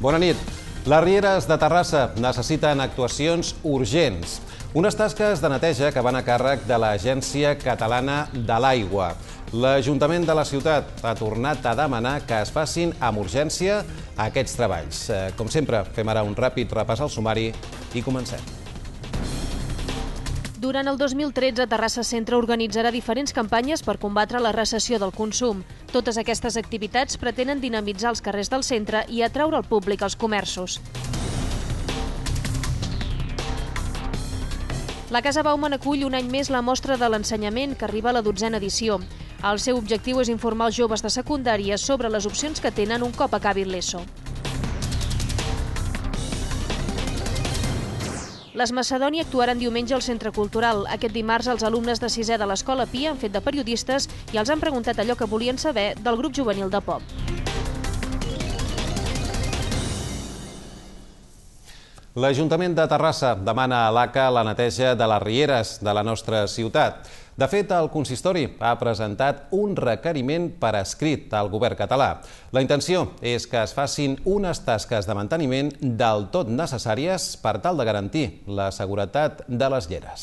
Bona nit. Les rieres de Terrassa necessiten actuacions urgents. Unes tasques de neteja que van a càrrec de l'Agència Catalana de l'Aigua. L'Ajuntament de la ciutat ha tornat a demanar que es facin amb urgència aquests treballs. Com sempre, fem ara un ràpid repàs al sumari i comencem. Durant el 2013, Terrassa Centre organitzarà diferents campanyes per combatre la recessió del consum. Totes aquestes activitats pretenen dinamitzar els carrers del centre i atraure el públic als comerços. La Casa Bauman acull un any més la mostra de l'ensenyament, que arriba a la 12a edició. El seu objectiu és informar els joves de secundària sobre les opcions que tenen un cop acabin l'ESO. Les Macedònia actuaran diumenge al Centre Cultural. Aquest dimarts, els alumnes de 6è de l'Escola Pia han fet de periodistes i els han preguntat allò que volien saber del grup juvenil de pop. L'Ajuntament de Terrassa demana a l'ACA la neteja de les rieres de la nostra ciutat. De fet, el consistori ha presentat un requeriment per escrit al govern català. La intenció és que es facin unes tasques de manteniment del tot necessàries per tal de garantir la seguretat de les lleres.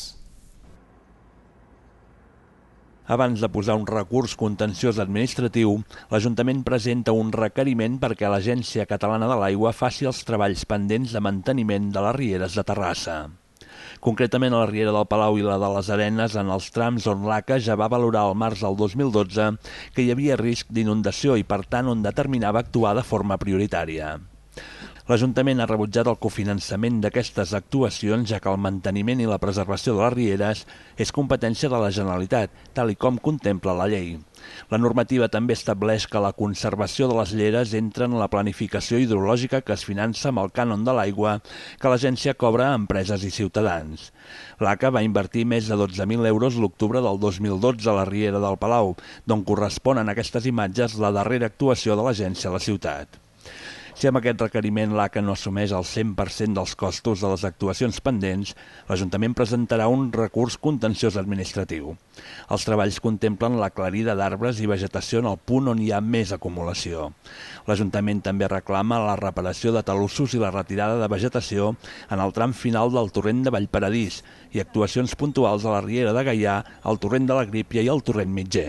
Abans de posar un recurs contenciós administratiu, l'Ajuntament presenta un requeriment perquè l'Agència Catalana de l'Aigua faci els treballs pendents de manteniment de les rieres de Terrassa. Concretament a la riera del Palau i la de les Arenes, en els trams on l'ACA ja va valorar al març del 2012 que hi havia risc d'inundació i, per tant, on determinava actuar de forma prioritària. L'Ajuntament ha rebutjat el cofinançament d'aquestes actuacions, ja que el manteniment i la preservació de les rieres és competència de la Generalitat, tal i com contempla la llei. La normativa també estableix que la conservació de les lleres entra en la planificació hidrològica que es finança amb el cànon de l'aigua que l'agència cobra a empreses i ciutadans. L'ACA va invertir més de 12.000 euros l'octubre del 2012 a la riera del Palau, d'on corresponen aquestes imatges la darrera actuació de l'agència a la ciutat. Si amb aquest requeriment l'ACA no assumeix el 100% dels costos de les actuacions pendents, l'Ajuntament presentarà un recurs contenciós administratiu. Els treballs contemplen l'aclarida d'arbres i vegetació en el punt on hi ha més acumulació. L'Ajuntament també reclama la reparació de talussos i la retirada de vegetació en el tram final del torrent de Vallparadís i actuacions puntuals a la riera de Gaià, el torrent de la Grípia i el torrent Mitger.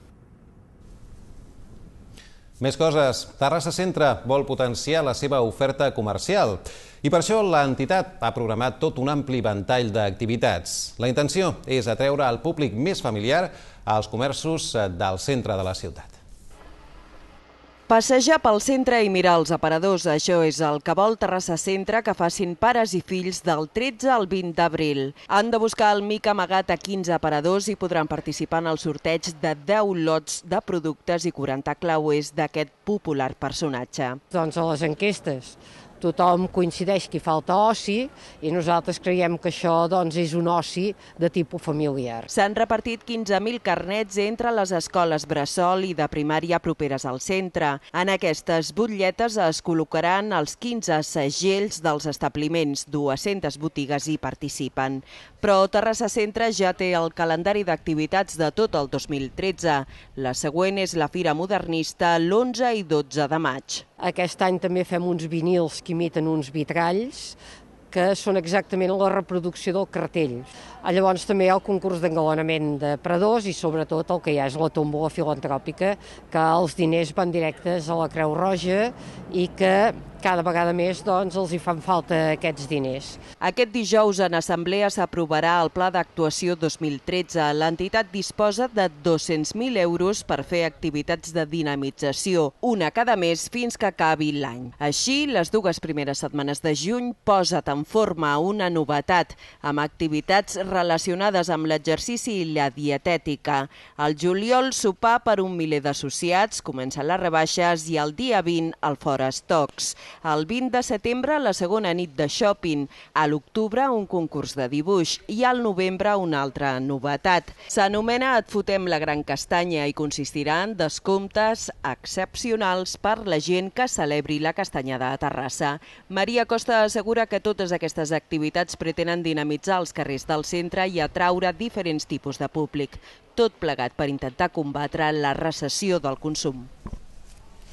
Més coses. Terrassa Centre vol potenciar la seva oferta comercial i per això l'entitat ha programat tot un ampli ventall d'activitats. La intenció és atreure el públic més familiar als comerços del centre de la ciutat. Passejar pel centre i mirar els aparadors, això és el que vol Terrassa Centre que facin pares i fills del 13 al 20 d'abril. Han de buscar el mic amagat a 15 aparadors i podran participar en el sorteig de 10 lots de productes i 40 clauers d'aquest popular personatge. Doncs a les enquestes tothom coincideix que hi falta oci i nosaltres creiem que això és un oci de tipus familiar. S'han repartit 15.000 carnets entre les escoles bressol i de primària properes al centre. En aquestes butlletes es col·locaran els 15 segells dels establiments. 200 botigues hi participen. Però Terrassa Centre ja té el calendari d'activitats de tot el 2013. La següent és la Fira Modernista l'11 i 12 de maig. Aquest any també fem uns vinils que imiten uns vitralls que són exactament la reproducció del cartell. Llavors també hi ha el concurs d'engalanament de predors i sobretot el que hi ha és la tòmbola filantròpica, que els diners van directes a la Creu Roja i que cada vegada més els hi fan falta aquests diners. Aquest dijous en assemblea s'aprovarà el Pla d'Actuació 2013. L'entitat disposa de 200.000 euros per fer activitats de dinamització, una cada mes fins que acabi l'any. Així, les 2 primeres setmanes de juny posa't en forma una novetat, amb activitats relacionades amb l'exercici i la dietètica. Al juliol, sopar per un miler d'associats, comencen les rebaixes i el dia 20 el Fora Stocks. El 20 de setembre, la segona nit de shopping. A l'octubre, un concurs de dibuix. I al novembre, una altra novetat. S'anomena Et fotem la gran castanya i consistirà en descomptes excepcionals per la gent que celebri la castanyada a Terrassa. Maria Costa assegura que totes aquestes activitats pretenen dinamitzar els carrers del centre i atraure diferents tipus de públic. Tot plegat per intentar combatre la recessió del consum.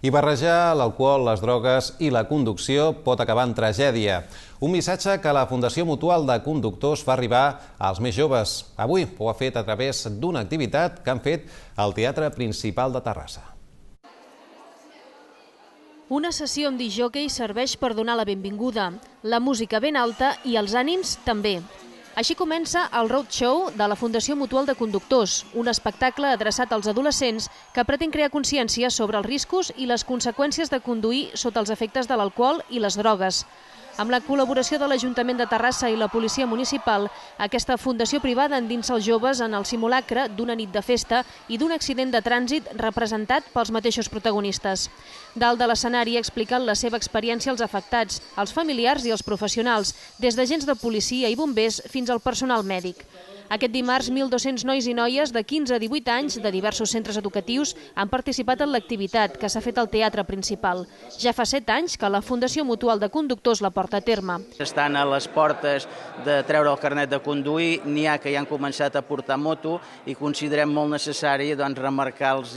I barrejar l'alcohol, les drogues i la conducció pot acabar en tragèdia. Un missatge que la Fundació Mutual de Conductors fa arribar als més joves. Avui ho ha fet a través d'una activitat que han fet al Teatre Principal de Terrassa. Una sessió amb discjòquei serveix per donar la benvinguda, la música ben alta i els ànims també. Així comença el Road Show de la Fundació Mutual de Conductors, un espectacle adreçat als adolescents que pretén crear consciència sobre els riscos i les conseqüències de conduir sota els efectes de l'alcohol i les drogues. Amb la col·laboració de l'Ajuntament de Terrassa i la Policia Municipal, aquesta fundació privada endinsa els joves en el simulacre d'una nit de festa i d'un accident de trànsit representat pels mateixos protagonistes. Dalt de l'escenari expliquen la seva experiència als afectats, als familiars i als professionals, des d'agents de policia i bombers fins al personal mèdic. Aquest dimarts, 1.200 nois i noies de 15 a 18 anys de diversos centres educatius han participat en l'activitat que s'ha fet al Teatre Principal. Ja fa 7 anys que la Fundació Mutual de Conductors la porta a terme. Estan a les portes de treure el carnet de conduir, n'hi ha que ja han començat a portar moto i considerem molt necessari remarcar-los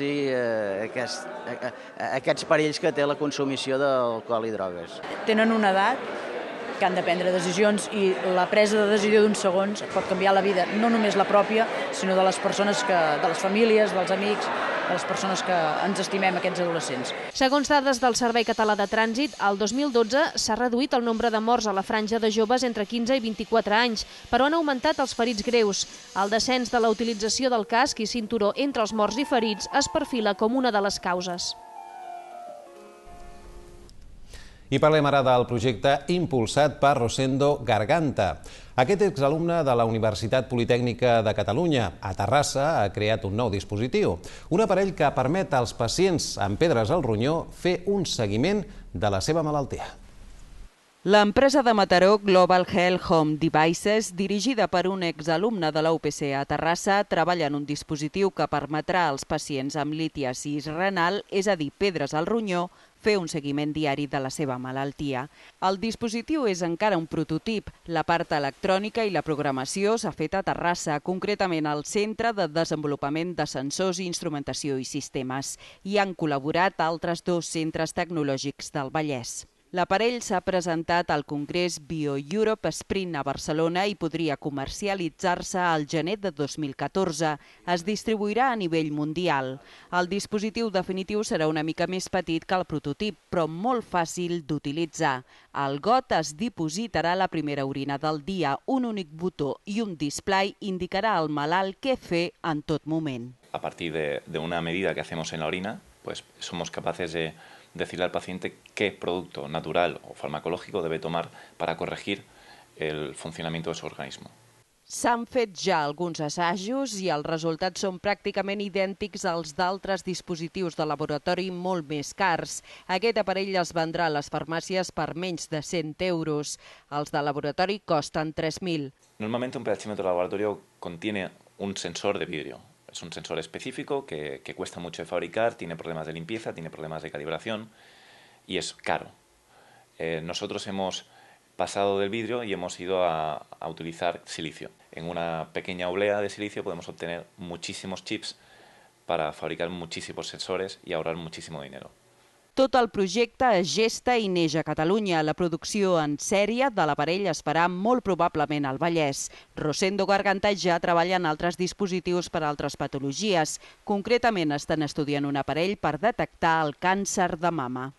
aquests perills que té la consumició d'alcohol i drogues. Tenen una edat que han de prendre decisions i la presa de decisió d'uns segons pot canviar la vida, no només la pròpia, sinó de les persones, de les famílies, dels amics, de les persones que ens estimem, aquests adolescents. Segons dades del Servei Català de Trànsit, el 2012 s'ha reduït el nombre de morts a la franja de joves entre 15 i 24 anys, però han augmentat els ferits greus. El descens de la utilització del casc i cinturó entre els morts i ferits es perfila com una de les causes. I parlem ara del projecte impulsat per Rosendo Garganta. Aquest exalumne de la Universitat Politècnica de Catalunya, a Terrassa, ha creat un nou dispositiu. Un aparell que permet als pacients amb pedres al ronyó fer un seguiment de la seva malaltia. L'empresa de Mataró Global Health Home Devices, dirigida per un exalumne de la UPC a Terrassa, treballa en un dispositiu que permetrà als pacients amb litiasis renal, és a dir, pedres al ronyó, fer un seguiment diari de la seva malaltia. El dispositiu és encara un prototip. La part electrònica i la programació s'ha fet a Terrassa, concretament al Centre de Desenvolupament de Sensors, Instrumentació i Sistemes. Hi han col·laborat altres 2 centres tecnològics del Vallès. L'aparell s'ha presentat al Congrés BioEurope Sprint a Barcelona i podria comercialitzar-se al gener de 2014. Es distribuirà a nivell mundial. El dispositiu definitiu serà una mica més petit que el prototip, però molt fàcil d'utilitzar. Al got es dipositarà la primera orina del dia. Un únic botó i un display indicarà al malalt què fer en tot moment. A partir de una medida que hacemos en la orina, pues somos capaces de decirle al paciente qué producto natural o farmacológico debe tomar para corregir el funcionamiento de su organismo. S'han fet ja alguns assajos i els resultats són pràcticament idèntics als d'altres dispositius de laboratori molt més cars. Aquest aparell es vendrà a les farmàcies per menys de 100 euros. Els de laboratori costen 3.000. Normalmente un pHímetro de laboratorio contiene un sensor de vidrio. Es un sensor específico que cuesta mucho de fabricar, tiene problemas de limpieza, tiene problemas de calibración y es caro. Nosotros hemos pasado del vidrio y hemos ido a utilizar silicio. En una pequeña oblea de silicio podemos obtener muchísimos chips para fabricar muchísimos sensores y ahorrar muchísimo dinero. Tot el projecte es gesta i neix a Catalunya. La producció en sèrie de l'aparell es farà molt probablement al Vallès. Rosendo Garganta ja treballa en altres dispositius per a altres patologies. Concretament estan estudiant un aparell per detectar el càncer de mama.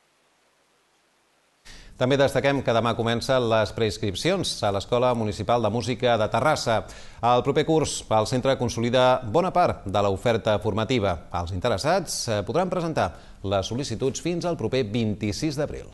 També destaquem que demà comencen les preinscripcions a l'Escola Municipal de Música de Terrassa. El proper curs, el centre consolida bona part de l'oferta formativa. Els interessats podran presentar les sol·licituds fins al proper 26 d'abril.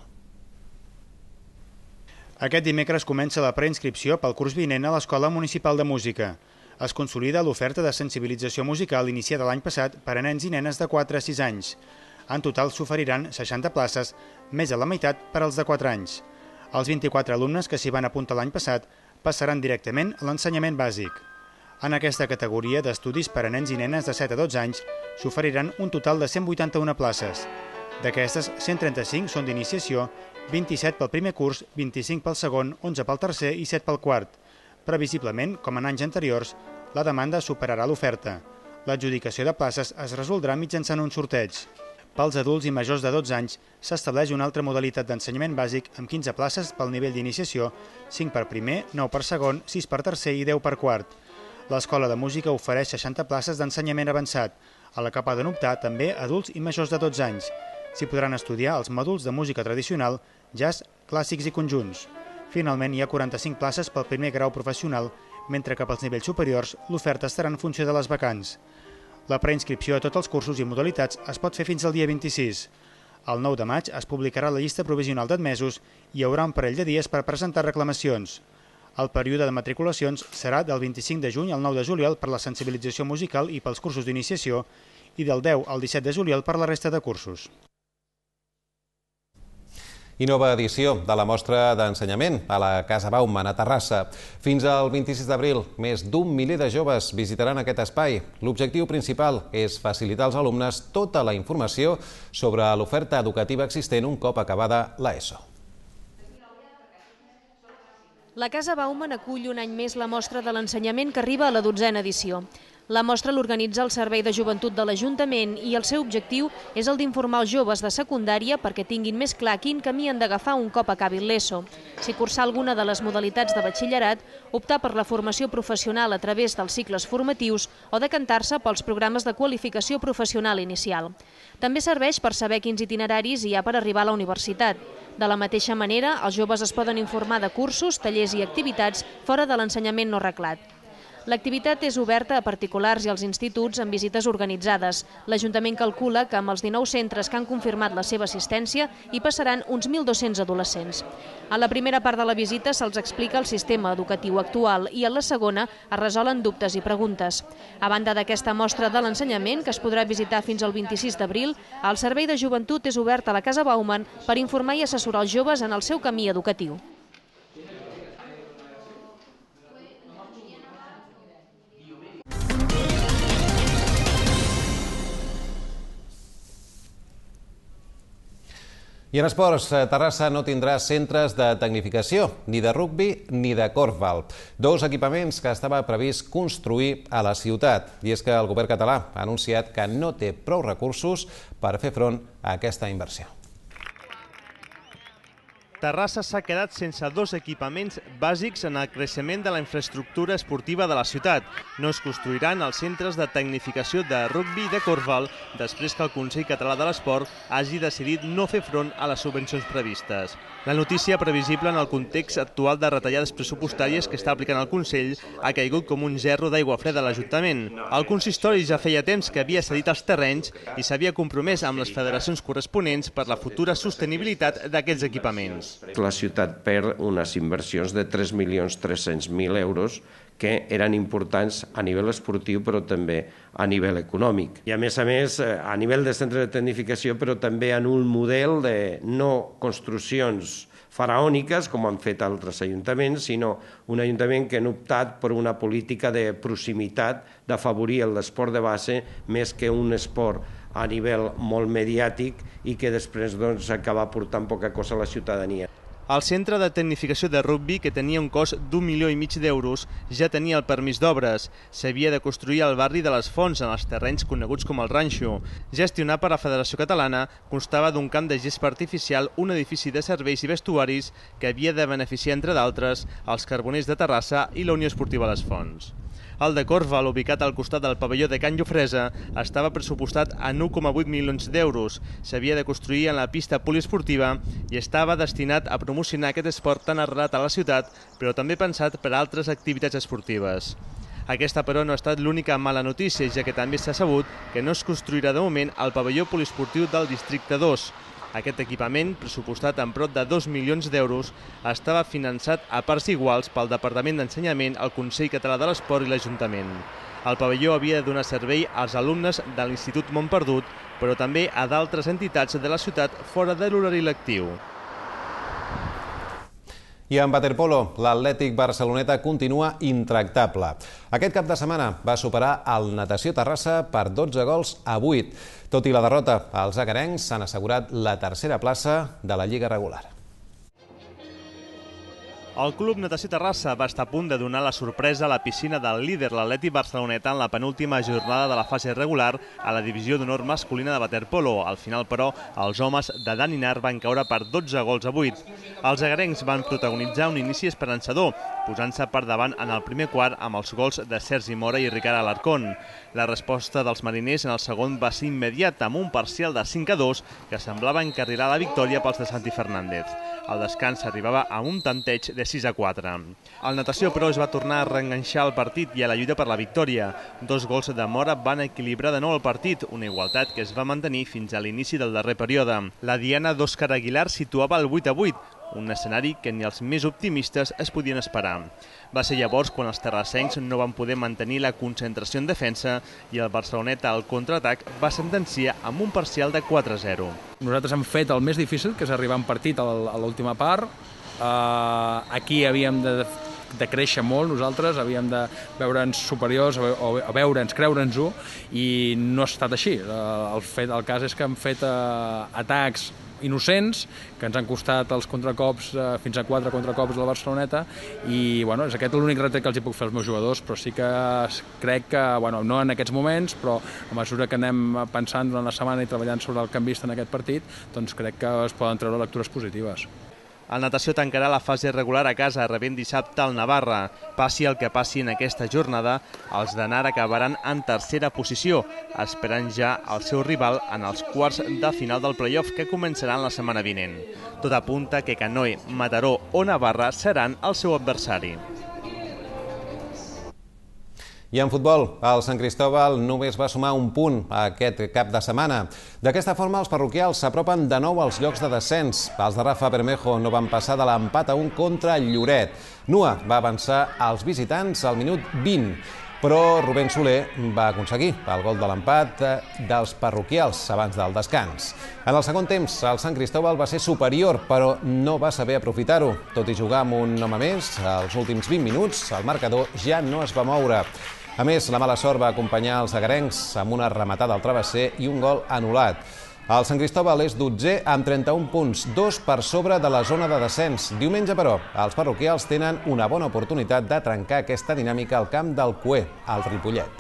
Aquest dimecres comença la preinscripció pel curs vinent a l'Escola Municipal de Música. Es consolida l'oferta de sensibilització musical iniciada l'any passat per a nens i nenes de 4 a 6 anys. En total s'oferiran 60 places, més de la meitat per als de 4 anys. Els 24 alumnes que s'hi van apuntar l'any passat passaran directament a l'ensenyament bàsic. En aquesta categoria d'estudis per a nens i nenes de 7 a 12 anys s'oferiran un total de 181 places. D'aquestes, 135 són d'iniciació, 27 pel primer curs, 25 pel segon, 11 pel tercer i 7 pel quart. Previsiblement, com en anys anteriors, la demanda superarà l'oferta. L'adjudicació de places es resoldrà mitjançant un sorteig. Pels adults i majors de 12 anys s'estableix una altra modalitat d'ensenyament bàsic amb 15 places pel nivell d'iniciació, 5 per primer, 9 per segon, 6 per tercer i 10 per quart. L'Escola de Música ofereix 60 places d'ensenyament avançat, a la que poden optar també adults i majors de 12 anys. S'hi podran estudiar els mòduls de música tradicional, jazz, clàssics i conjunts. Finalment, hi ha 45 places pel primer grau professional, mentre que pels nivells superiors l'oferta estarà en funció de les vacants. La preinscripció a tots els cursos i modalitats es pot fer fins al dia 26. El 9 de maig es publicarà la llista provisional d'admesos i hi haurà un parell de dies per presentar reclamacions. El període de matriculacions serà del 25 de juny al 9 de juliol per la sensibilització musical i pels cursos d'iniciació i del 10 al 17 de juliol per la resta de cursos. I nova edició de la mostra d'ensenyament a la Casa Bauman a Terrassa. Fins al 26 d'abril, més d'1 miler de joves visitaran aquest espai. L'objectiu principal és facilitar als alumnes tota la informació sobre l'oferta educativa existent un cop acabada l'ESO. La Casa Bauman acull un any més la mostra de l'ensenyament que arriba a la 12a edició. La mostra l'organitza el Servei de Joventut de l'Ajuntament i el seu objectiu és el d'informar els joves de secundària perquè tinguin més clar quin camí han d'agafar un cop acabin l'ESO. Si cursar alguna de les modalitats de batxillerat, optar per la formació professional a través dels cicles formatius o decantar-se pels programes de qualificació professional inicial. També serveix per saber quins itineraris hi ha per arribar a la universitat. De la mateixa manera, els joves es poden informar de cursos, tallers i activitats fora de l'ensenyament no reglat. L'activitat és oberta a particulars i als instituts amb visites organitzades. L'Ajuntament calcula que amb els 19 centres que han confirmat la seva assistència hi passaran uns 1.200 adolescents. A la primera part de la visita se'ls explica el sistema educatiu actual i a la segona es resolen dubtes i preguntes. A banda d'aquesta mostra de l'ensenyament, que es podrà visitar fins al 26 d'abril, el Servei de Joventut és obert a la Casa Bauman per informar i assessorar els joves en el seu camí educatiu. I en esports, Terrassa no tindrà centres de tecnificació, ni de rugbi ni de korfball. Dos equipaments que estava previst construir a la ciutat. I és que el govern català ha anunciat que no té prou recursos per fer front a aquesta inversió. Terrassa s'ha quedat sense dos equipaments bàsics en el creixement de la infraestructura esportiva de la ciutat. No es construiran els centres de tecnificació de rugbi i de korfball després que el Consell Català de l'Esport hagi decidit no fer front a les subvencions previstes. La notícia previsible en el context actual de retallades pressupostàries que està aplicant el Consell ha caigut com un gerro d'aigua freda a l'Ajuntament. El consistori ja feia temps que havia cedit els terrenys i s'havia compromès amb les federacions corresponents per la futura sostenibilitat d'aquests equipaments. La ciutat perd unes inversions de 3.300.000 euros que eren importants a nivell esportiu però també a nivell econòmic. I a més, a nivell de centre de tecnificació, però també en un model de no construccions faraòniques, com han fet altres ajuntaments, sinó un ajuntament que han optat per una política de proximitat, d'afavorir l'esport de base més que un esport a nivell molt mediàtic i que després acaba portant poca cosa a la ciutadania. El centre de tecnificació de rugbi, que tenia un cost d'1,5 milió d'euros, ja tenia el permís d'obres. S'havia de construir al barri de les Fonts, en els terrenys coneguts com el Ranxo. Gestionat per la Federació Catalana, constava d'un camp de gespa artificial, un edifici de serveis i vestuaris que havia de beneficiar, entre d'altres, els Carboners de Terrassa i la Unió Esportiva Les Fonts. El de korfball, ubicat al costat del pavelló de Can Llofresa, estava pressupostat a 1,8 milions d'euros. S'havia de construir en la pista poliesportiva i estava destinat a promocionar aquest esport tan arrelat a la ciutat, però també pensat per a altres activitats esportives. Aquesta, però, no ha estat l'única mala notícia, ja que també s'ha sabut que no es construirà de moment el pavelló poliesportiu del Districte 2. Aquest equipament, pressupostat en prop de 2 milions d'euros, estava finançat a parts iguals pel Departament d'Ensenyament, el Consell Català de l'Esport i l'Ajuntament. El pavelló havia de donar servei als alumnes de l'Institut Montperdut, però també a d'altres entitats de la ciutat fora de l'horari lectiu. I en waterpolo, l'Atlètic Barceloneta continua intractable. Aquest cap de setmana va superar el Natació Terrassa per 12 gols a 8. Tot i la derrota, els agarencs s'han assegurat la tercera plaça de la Lliga regular. El Club Natació Terrassa va estar a punt de donar la sorpresa a la piscina del líder, l'Atleti Barceloneta, en la penúltima jornada de la fase regular a la divisió d'honor masculina de waterpolo. Al final, però, els homes de Dani Nar van caure per 12 gols a 8. Els agarencs van protagonitzar un inici esperançador, posant-se per davant en el primer quart amb els gols de Sergi Mora i Ricard Alarcón. La resposta dels mariners en el segon va ser immediata, amb un parcial de 5-2 que semblava encarrilar la victòria pels de Santi Fernández. El descans arribava amb un tanteig de 6-4. El Natació, però, es va tornar a reenganxar el partit i a la lluita per la victòria. 2 gols de Mora van equilibrar de nou el partit, una igualtat que es va mantenir fins a l'inici del darrer període. La diana d'Òscar Aguilar situava el 8-8, un escenari que ni els més optimistes es podien esperar. Va ser llavors quan els terrassencs no van poder mantenir la concentració en defensa i el Barceloneta al contraatac va sentenciar amb un parcial de 4-0. Nosaltres hem fet el més difícil, que és arribar en partit a l'última part. Aquí havíem de créixer molt nosaltres, havíem de veure'ns superiors o veure'ns, creure'ns-ho, i no ha estat així. El cas és que hem fet atacs innocents, que ens han costat els contracops, fins a 4 contracops del Barceloneta, i és aquest l'únic repte que els hi puc fer als meus jugadors, però sí que crec que, no en aquests moments, però a mesura que anem pensant durant la setmana i treballant sobre el que hem vist en aquest partit, doncs crec que es poden treure lectures positives. El Natació tancarà la fase regular a casa, rebent dissabte al Navarra. Passi el que passi en aquesta jornada, els de Nar acabaran en tercera posició, esperant ja el seu rival en els quarts de final del play-off que començaran la setmana vinent. Tot apunta que Canoe, Mataró o Navarra seran el seu adversari. I en futbol, el Sant Cristóbal només va sumar un punt aquest cap de setmana. D'aquesta forma, els parroquials s'apropen de nou als llocs de descens. Els de Rafa Bermejo no van passar de l'empat a 1 contra el Lloret. Nua va avançar als visitants al minut 20, però Rubén Soler va aconseguir el gol de l'empat dels parroquials abans del descans. En el segon temps, el Sant Cristóbal va ser superior, però no va saber aprofitar-ho. Tot i jugar amb un home més, als últims 20 minuts, el marcador ja no es va moure. A més, la mala sort va acompanyar els agarencs amb una rematada al travesser i un gol anul·lat. El Sant Cristóbal és 12è amb 31 punts, 2 per sobre de la zona de descens. Diumenge, però, els parroquials tenen una bona oportunitat de trencar aquesta dinàmica al camp del Cué, al Ripollet.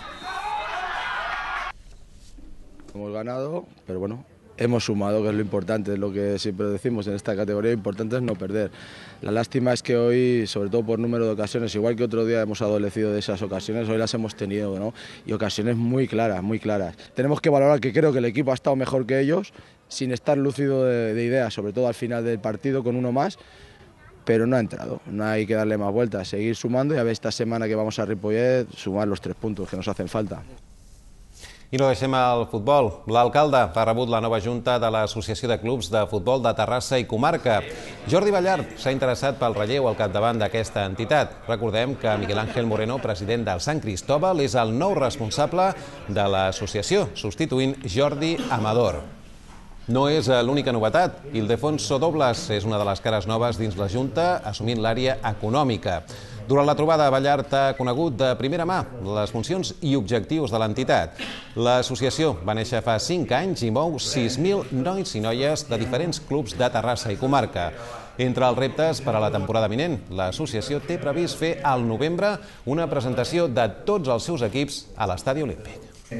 Hemos ganado, pero hemos sumado, que es lo importante, es lo que siempre decimos en esta categoría, lo importante es no perder. La lástima es que hoy, sobre todo por número de ocasiones, igual que otro día hemos adolecido de esas ocasiones, hoy las hemos tenido, ¿no? Y ocasiones muy claras, muy claras. Tenemos que valorar que creo que el equipo ha estado mejor que ellos, sin estar lúcido de ideas, sobre todo al final del partido con uno más, pero no ha entrado, no hay que darle más vueltas, seguir sumando y a ver esta semana que vamos a Ripollet, sumar los 3 puntos que nos hacen falta. I no deixem el futbol. L'alcalde ha rebut la nova junta de l'Associació de Clubs de Futbol de Terrassa i Comarca. Jordi Ballart s'ha interessat pel relleu al capdavant d'aquesta entitat. Recordem que Miguel Ángel Moreno, president del Sant Cristóbal, és el nou responsable de l'associació, substituint Jordi Amador. No és l'única novetat. Ildefonso Dobles és una de les cares noves dins la Junta, assumint l'àrea econòmica. Durant la trobada, Ballart ha conegut de primera mà les funcions i objectius de l'entitat. L'associació va néixer fa 5 anys i mou 6.000 nois i noies de diferents clubs de Terrassa i Comarca. Entre els reptes per a la temporada vinent, l'associació té previst fer al novembre una presentació de tots els seus equips a l'Estadi Olímpic.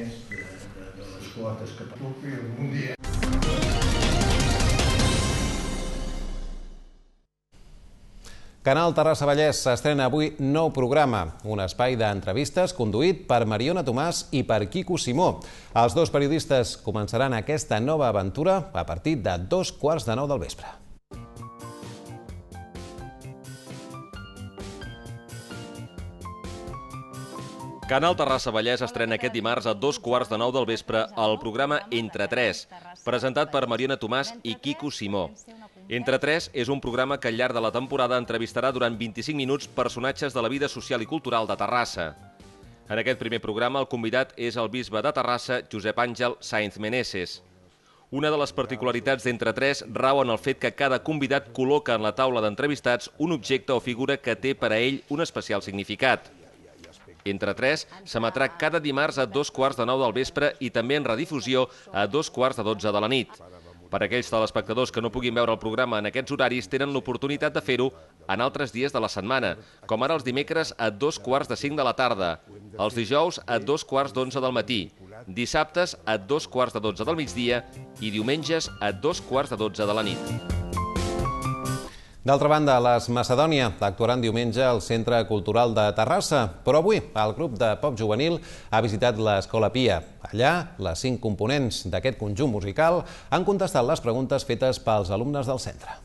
Canal Terrassa Vallès s'estrena avui nou programa, un espai d'entrevistes conduït per Mariona Tomàs i per Quico Simó. Els dos periodistes començaran aquesta nova aventura a partir de 2:15 del vespre. Canal Terrassa Vallès estrena aquest dimarts a 2:15 del vespre el programa Entre Tres, presentat per Mariona Tomàs i Quico Simó. Entre Tres és un programa que al llarg de la temporada entrevistarà durant 25 minuts personatges de la vida social i cultural de Terrassa. En aquest primer programa el convidat és el bisbe de Terrassa, Josep Àngel Sainz Meneses. Una de les particularitats d'Entre Tres rau en el fet que cada convidat col·loca en la taula d'entrevistats un objecte o figura que té per a ell un especial significat. Entre Tres s'emetrà cada dimarts a 2:15 del vespre i també en redifusió a 2:15 de la nit. Per a aquells telespectadors que no puguin veure el programa en aquests horaris tenen l'oportunitat de fer-ho en altres dies de la setmana, com ara els dimecres a 2:45 de la tarda, els dijous a 2:15 del matí, dissabtes a 2:15 del migdia i diumenges a 2:15 de la nit. D'altra banda, les Macedònia actuaran diumenge al Centre Cultural de Terrassa, però avui el grup de pop juvenil ha visitat l'Escola Pia. Allà, les 5 components d'aquest conjunt musical han contestat les preguntes fetes pels alumnes del centre.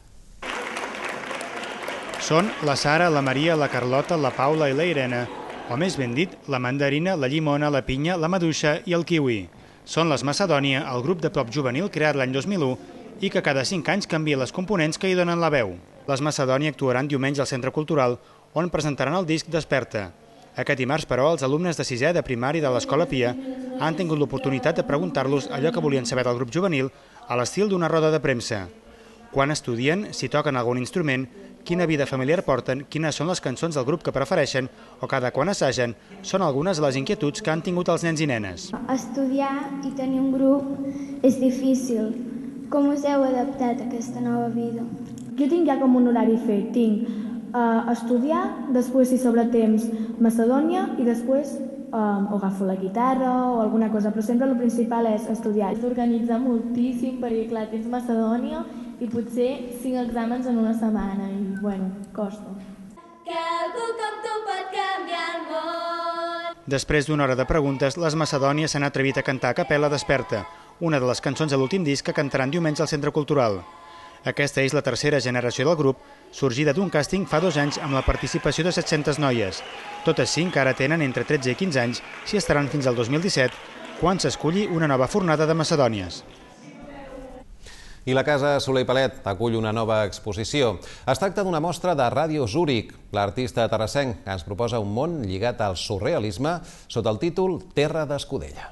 Són la Sara, la Maria, la Carlota, la Paula i la Irene, o més ben dit, la mandarina, la llimona, la pinya, la maduixa i el kiwi. Són les Macedònia, el grup de pop juvenil creat l'any 2001 i que cada 5 anys canvia les components que hi donen la veu. Les Macedònia actuaran diumenge al Centre Cultural, on presentaran el disc Desperta. Aquest dimarts, però, els alumnes de 6è de primari de l'Escola Pia han tingut l'oportunitat de preguntar-los allò que volien saber del grup juvenil a l'estil d'una roda de premsa. Quan estudien, si toquen algun instrument, quina vida familiar porten, quines són les cançons del grup que prefereixen o cada quan assagen, són algunes de les inquietuds que han tingut els nens i nenes. Estudiar i tenir un grup és difícil. Com us heu adaptat a aquesta nova vida? Jo tinc ja com un horari fet. Tinc estudiar, després, si sobre temps, Macedònia i després o agafo la guitarra o alguna cosa, però sempre el principal és estudiar. Has d'organitzar moltíssim perquè, clar, tens Macedònia i potser 5 exàmens en una setmana i, bueno, costa. Que algú com tu pot canviar el món. Després d'una hora de preguntes, les Macedònia s'han atrevit a cantar a capella Desperta, una de les cançons de l'últim disc que cantaran diumenge al Centre Cultural. Aquesta és la tercera generació del grup, sorgida d'un càsting fa 2 anys amb la participació de 700 noies. Totes 5 ara tenen entre 13 i 15 anys, si estaran fins al 2017, quan s'esculli una nova fornada de Macedònies. I la Casa Soler i Palet acull una nova exposició. Es tracta d'una mostra de Ràdio Zúrich. L'artista terrassenc ens proposa un món lligat al surrealisme sota el títol Terra d'Escudella.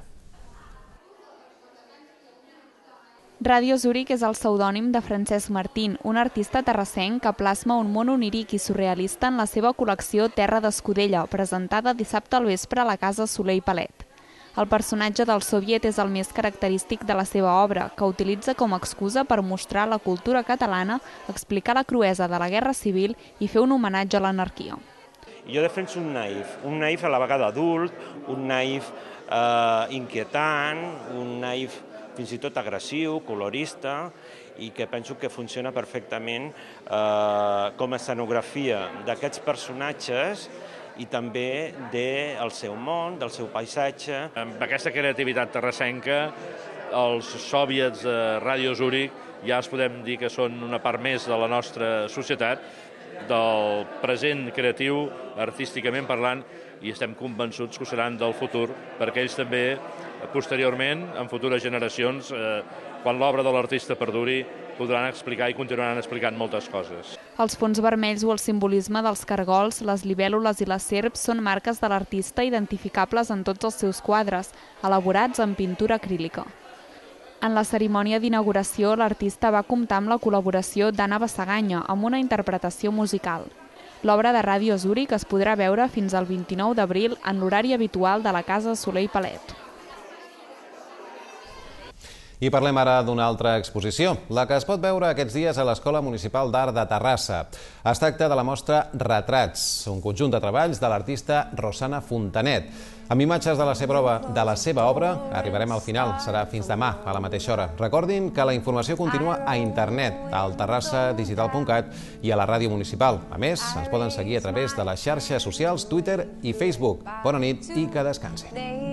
Ràdio Zúrich és el pseudònim de Francesc Martín, un artista terrassenc que plasma un món oníric i surrealista en la seva col·lecció Terra d'Escudella, presentada dissabte al vespre a la Casa Soler i Palet. El personatge del soviet és el més característic de la seva obra, que utilitza com a excusa per mostrar la cultura catalana, explicar la cruesa de la Guerra Civil i fer un homenatge a l'anarquia. Jo defenso un naïf a la vegada adult, un naïf inquietant, un naïf fins i tot agressiu, colorista, i que penso que funciona perfectament com a escenografia d'aquests personatges i també del seu món, del seu paisatge. Amb aquesta creativitat terrassenca, els soviets de Ràdio Zúrich ja els podem dir que són una part més de la nostra societat, del present creatiu, artísticament parlant, i estem convençuts que ho seran del futur, perquè ells també, posteriorment, en futures generacions, quan l'obra de l'artista perduri, podran explicar i continuaran explicant moltes coses. Els fons vermells o el simbolisme dels cargols, les libèl·lules i les serps són marques de l'artista identificables en tots els seus quadres, elaborats en pintura acrílica. En la cerimònia d'inauguració, l'artista va comptar amb la col·laboració d'Anna Bassaganya, amb una interpretació musical. L'obra de Ràdio Zúrich es podrà veure fins al 29 d'abril en l'horari habitual de la Casa Soler i Palet. I parlem ara d'una altra exposició, la que es pot veure aquests dies a l'Escola Municipal d'Art de Terrassa. Es tracta de la mostra Retrats, un conjunt de treballs de l'artista Rosana Fontanet. Amb imatges de la seva obra arribarem al final, serà fins demà a la mateixa hora. Recordin que la informació continua a internet, al terrassadigital.cat i a la ràdio municipal. A més, ens poden seguir a través de les xarxes socials, Twitter i Facebook. Bona nit i que descansin.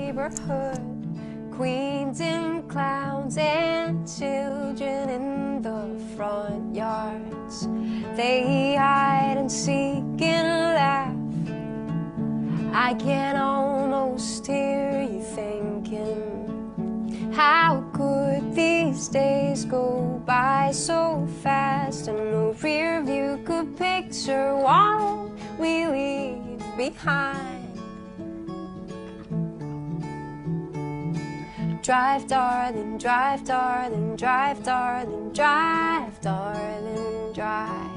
Queens and clowns and children in the front yards. They hide and seek and laugh. I can almost hear you thinking, how could these days go by so fast? And the rear view could picture what we leave behind. Drive, darling, drive, darling, drive, darling, drive, darling, drive.